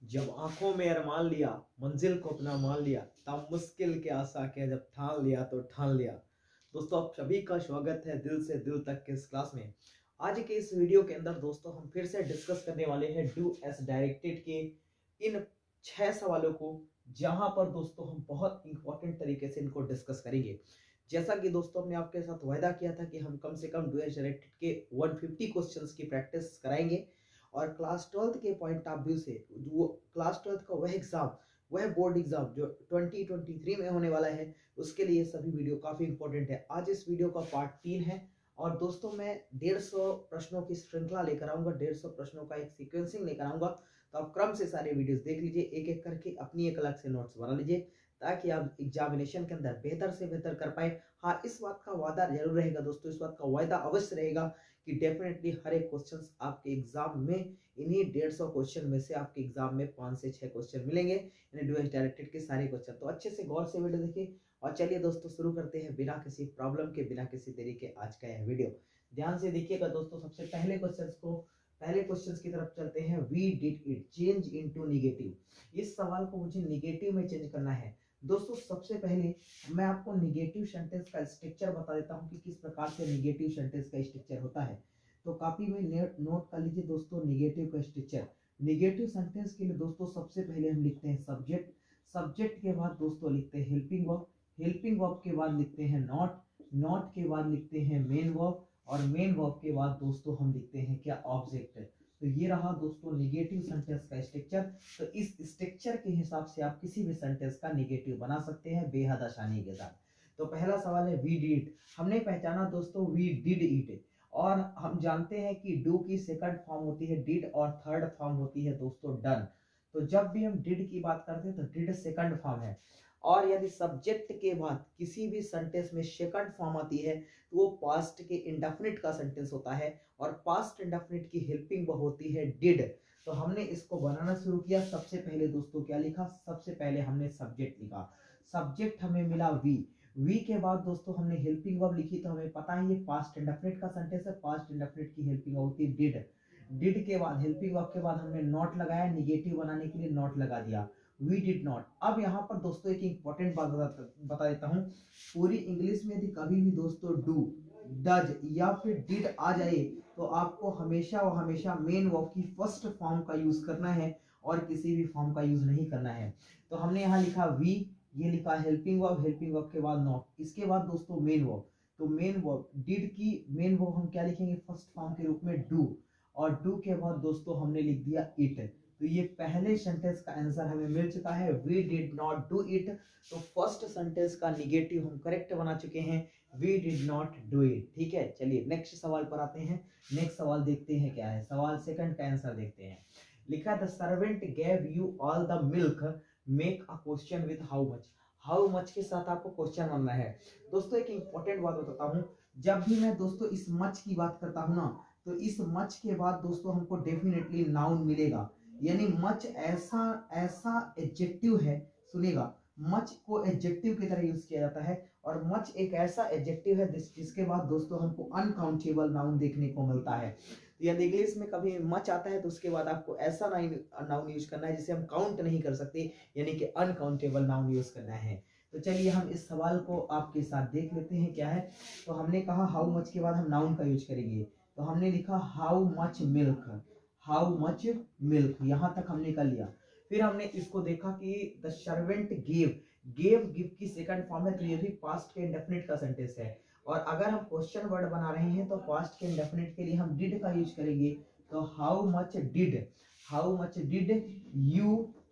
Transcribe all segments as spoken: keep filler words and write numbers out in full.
जब आंखों में अरमान लिया, मंजिल को अपना मान लिया, तब मुश्किल के आशा के जब ठान लिया तो ठान लिया। दोस्तों आप सभी का स्वागत है दिल से दिल तक के इस क्लास में। आज के इस वीडियो के अंदर दोस्तों हम फिर से डिस्कस करने वाले हैं डू एस डायरेक्टेड के इन छह सवालों को, जहां पर दोस्तों हम बहुत इंपॉर्टेंट तरीके से इनको डिस्कस करेंगे। जैसा कि दोस्तों हमने आपके साथ वायदा किया था कि हम कम से कम डू एस डायरेक्टेड के एक सौ पचास क्वेश्चंस की प्रैक्टिस कराएंगे और क्लास ट्वेल्थ के पॉइंट ऑफ व्यू से वो क्लास ट्वेल्थ का वह एग्जाम, वह बोर्ड एग्जाम जो ट्वेंटी ट्वेंटी थ्री में होने वाला है, उसके लिए सभी वीडियो काफी इंपॉर्टेंट है। आज इस वीडियो का पार्ट तीन है और दोस्तों मैं डेढ़ सौ प्रश्नों की श्रृंखला लेकर आऊंगा, डेढ़ सौ प्रश्नों का एक सीक्वेंसिंग लेकर आऊंगा। तो आप क्रम से सारे वीडियोस देख लीजिए, एक एक करके अपनी एक अलग से नोट्स बना लीजिए ताकि आप एग्जामिनेशन के अंदर बेहतर से बेहतर कर पाए। हाँ, इस बात का वादा जरूर रहेगा दोस्तों, इस बात का वायदा अवश्य रहेगा कि डेफिनेटली हर एक क्वेश्चन आपके एग्जाम में, इन्हीं डेढ़ सौ क्वेश्चन में से आपके एग्जाम में पांच से छह क्वेश्चन मिलेंगे, यानी डू एस डायरेक्टेड के सारे क्वेश्चन। तो अच्छे से गौर से वीडियो देखिए और चलिए दोस्तों शुरू करते हैं बिना किसी प्रॉब्लम के, बिना किसी देरी के आज का यह वीडियो। ध्यान से देखिएगा दोस्तों। सबसे पहले क्वेश्चन को पहले क्वेश्चन की तरफ चलते हैं। We did it change into negative. इस सवाल को मुझे नेगेटिव में चेंज करना है। दोस्तों सबसे पहले मैं आपको नेगेटिव सेंटेंस का स्ट्रक्चर बता देता हूं कि किस प्रकार से नेगेटिव सेंटेंस का स्ट्रक्चर होता है। तो कॉपी में नोट कर लीजिए दोस्तों नेगेटिव का स्ट्रक्चर। नेगेटिव सेंटेंस के लिए दोस्तों सबसे पहले हम लिखते हैं सब्जेक्ट, सब्जेक्ट के बाद दोस्तों लिखते हैं हेल्पिंग वर्ब, हेल्पिंग वर्ब के बाद लिखते हैं नॉट, नॉट के बाद लिखते हैं मेन वर्ब और मेन वर्ब के बाद दोस्तों हम लिखते हैं क्या, ऑब्जेक्ट। तो ये रहा दोस्तों नेगेटिव सेंटेंस का स्ट्रक्चर। तो इस स्ट्रक्चर के हिसाब से आप किसी भी सेंटेंस का नेगेटिव बना सकते हैं बेहद आसानी के साथ। तो पहला सवाल है वी डिड। हमने पहचाना दोस्तों वी डिड इट, और हम जानते हैं कि डू की सेकंड फॉर्म होती है डिड और थर्ड फॉर्म होती है दोस्तों डन। तो जब भी हम डिड की बात करते हैं तो डिड सेकंड फॉर्म है, और यदि सब्जेक्ट के बाद किसी भी सेंटेंस में सेकंड फॉर्म आती है तो वो पास्ट के इंडेफिनिट का सेंटेंस होता है, और पास्ट इंडेफिनिट की हेल्पिंग वर्ब होती है डिड। तो हमने इसको बनाना शुरू किया। सबसे पहले दोस्तों क्या लिखा, सबसे पहले हमने सब्जेक्ट लिखा, सब्जेक्ट हमें मिला वी, वी के बाद दोस्तों हमने हेल्पिंग वर्ब लिखी। तो हमें पता है ये पास्ट इंडेफिनिट का सेंटेंस है, पास्ट इंडेफिनिट की हेल्पिंग वर्ब होती है डिड। डिड के बाद हेल्पिंग वर्ब के बाद हमने नॉट लगाया, निगेटिव बनाने के लिए नॉट लगा दिया, वी डिड नॉट। अब यहाँ पर दोस्तों एक इंपॉर्टेंट बात बता, बता देता हूँ। पूरी इंग्लिश में यदि कभी भी दोस्तों डू, डज या फिर डिड आ जाए तो आपको हमेशा और हमेशा मेन वर्ब की फर्स्ट फॉर्म का यूज करना है और किसी भी फॉर्म का यूज नहीं करना है। तो हमने यहाँ लिखा वी, ये लिखा हेल्पिंग वर्ब, हेल्पिंग वर्ब के बाद नॉट, इसके बाद दोस्तों मेन वर्ब। तो मेन वर्ब डिड की मेन वर्ब हम क्या लिखेंगे, फर्स्ट फॉर्म के रूप में डू, और डू के बाद दोस्तों हमने लिख दिया इट। तो ये पहले सेंटेंस का आंसर हमें मिल चुका है, we did not do it. तो फर्स्ट सेंटेंस का नेगेटिव हम करेक्ट बना चुके हैं, we did not do it. ठीक है, चलिए नेक्स्ट सवाल पर आते हैं। नेक्स्ट सवाल देखते हैं क्या है। सवाल सेकंड का आंसर देखते हैं। लिखा the servant gave you all the milk, make a question with how much. How much के साथ आपको क्वेश्चन बनना है। दोस्तों एक इंपॉर्टेंट बात बताता हूँ, जब भी मैं दोस्तों इस मच की बात करता हूँ ना, तो इस मच के बाद दोस्तों हमको डेफिनेटली नाउन मिलेगा, यानी मच ऐसा ऐसा एडजेक्टिव है, सुनिएगा, मच को एडजेक्टिव की तरह यूज किया जाता है, और मच एक ऐसा एडजेक्टिव है जिसके बाद दोस्तों हमको अनकाउंटेबल नाउन देखने को मिलता है। यदि इंग्लिश में कभी मच आता है तो उसके बाद आपको ऐसा नाउन यूज करना है जिसे हम काउंट नहीं कर सकते, यानी कि अनकाउंटेबल नाउन यूज करना है। तो चलिए हम इस सवाल को आपके साथ देख लेते हैं क्या है। तो हमने कहा हाउ मच के बाद हम नाउन का यूज करेंगे। तो हमने लिखा how much milk, how much milk, यहां तक हमने कर लिया। फिर हमने इसको देखा कि the servant give, give give की सेकंड फॉर्म है, तो ये भी पास्ट के इंडेफिनिट का सेंटेंस है, और अगर हम क्वेश्चन वर्ड बना रहे हैं तो पास्ट के इंडेफिनिट के लिए हम डिड का यूज करेंगे। तो how much did, how much did you,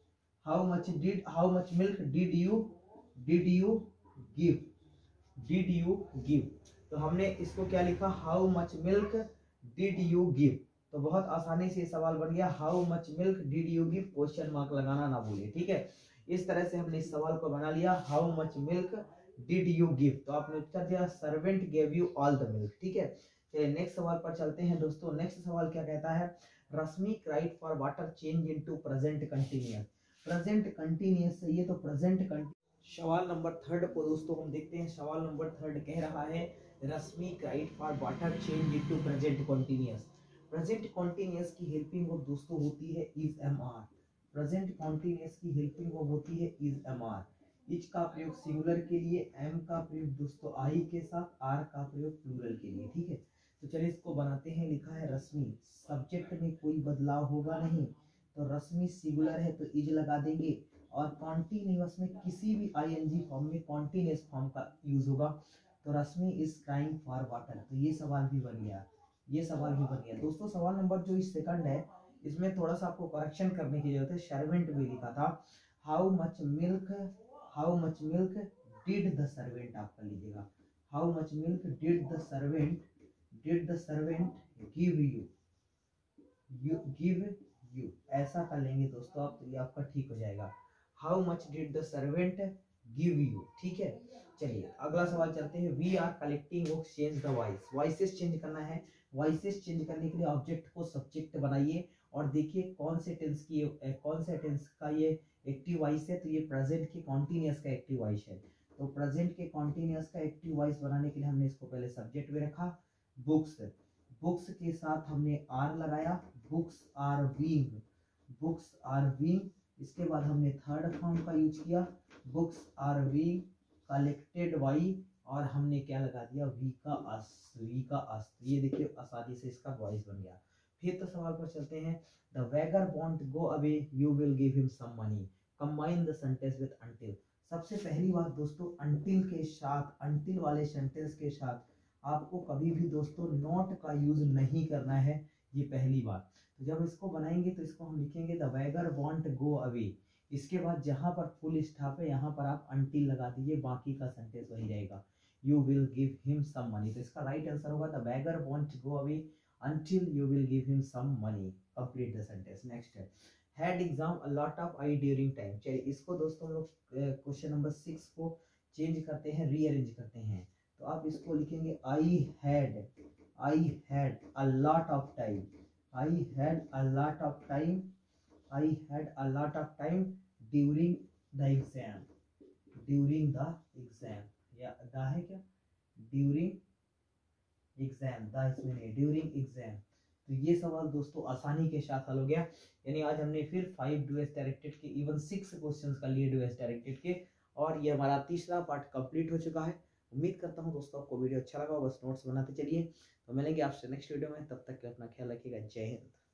how much did how much milk did you did you give, did you give. तो हमने इसको क्या लिखा, how much milk did you give. तो बहुत आसानी से सवाल बन गया, how much milk did you give, question mark लगाना ना भूलिए। ठीक है, इस तरह से हमने इस सवाल को बना लिया, how much milk did you give. तो आपने उत्तर दिया servant gave you all the milk. ठीक है, चलिए नेक्स्ट सवाल पर चलते हैं दोस्तों। नेक्स्ट सवाल क्या कहता है, Rashmi cried for water change into present continuous. Present continuous से ये तो प्रेजेंट कंटीन्यूअस। सवाल नंबर थर्ड को दोस्तों हम देखते हैं। सवाल नंबर थर्ड कह रहा है Rashmi cried for water change into present continuous. Present continuous की हेल्पिंग वर्ब दोस्तों होती है is am are. Present continuous की हेल्पिंग वर्ब होती है इज, एम, आर। इच का प्रयोग सिंगुलर के लिए, एम का प्रयोग दोस्तों आई के साथ, आर का प्रयोग प्लूरल के लिए। ठीक है, तो चलिए इसको बनाते हैं। लिखा है रश्मि, सब्जेक्ट में कोई बदलाव होगा नहीं, तो रश्मि सिंगुलर है तो इज लगा देंगे, और कॉन्टिन्यूअस में किसी भी आईएनजी फॉर्म में कॉन्टिन्यूअस फॉर्म का यूज होगा, तो Rashmi is crying for water. तो ये सवाल भी बन गया, ये सवाल भी बन गया दोस्तों। सवाल नंबर जो इस सेकंड है, इसमें थोड़ा सा आपको करेक्शन करने की जरूरत है। सर्वेंट भी लिखा था, how much milk, how much milk did the servant आप कर लीजिएगा, how much milk did the servant, did the servant give you, you give you, ऐसा कर लेंगे दोस्तों आप, तो ये आपका ठीक हो जाएगा। How much did the servant give you. ठीक है, चलिए अगला सवाल चलते हैं। We are collecting books, change the voice. Voices change करना है, वॉइसेस चेंज करने के लिए ऑब्जेक्ट को सब्जेक्ट बनाइए और देखिए कौन से टेंस की, कौन से टेंस का ये एक्टिव वॉइस है, तो ये प्रेजेंट के कॉन्टिन्यूअस का एक्टिव वॉइस है। तो प्रेजेंट के कॉन्टिन्यूअस का एक्टिव वॉइस बनाने के लिए हमने इसको पहले सब्जेक्ट में रखा बुक्स, बुक्स के साथ हमने आर लगाया, books are being, books are being. इसके बाद हमने थर्ड फॉर्म का यूज किया, books are being collected by, और हमने क्या लगा दिया, वी का अस, वी का अस। ये देखिए आसानी से इसका वॉइस बन गया। फिर तो सवाल पर चलते हैं। The beggar won't go away, you will give him some money, combine the sentence with until. सबसे पहली बात दोस्तों, अंटिल के साथ, अंटिल वाले सेंटेंस के साथ आपको कभी भी दोस्तों नॉट का यूज नहीं करना है, ये पहली बात। तो जब इसको बनाएंगे तो इसको हम लिखेंगे the beggar won't go away, इसके बाद जहां पर फुल स्टॉप है यहाँ पर आप अंटिल लगा दीजिए, बाकी का सेंटेंस वही रहेगा, you will give him some money. तो इसका राइट आंसर होगा the beggar won't go away until you will give him some money, complete the sentence। next है, had exam a lot of I during time। चलिए इसको दोस्तों हम लोग question number six को चेंज करते हैं, रीअरेंज करते हैं। तो आप इसको लिखेंगे I had, I had a lot of time, I had a lot of time, I had a lot of time during the exam, during the exam, या द है क्या, during एग्जाम, द इसमें नहीं, ड्यूरिंग एग्जाम। तो ये सवाल दोस्तों आसानी के साथ हल हो गया। यानी आज हमने फिर फाइव डू एस डायरेक्टेड के इवन सिक्स क्वेश्चंस कर लिए डू एस डायरेक्टेड के, और ये हमारा तीसरा पार्ट कंप्लीट हो चुका है। उम्मीद करता हूँ दोस्तों आपको वीडियो अच्छा लगा, बस नोट्स बनाते चलिए। तो मिलेंगे आपसे नेक्स्ट वीडियो में, तब तक के अपना ख्याल रखिएगा। जय हिंद।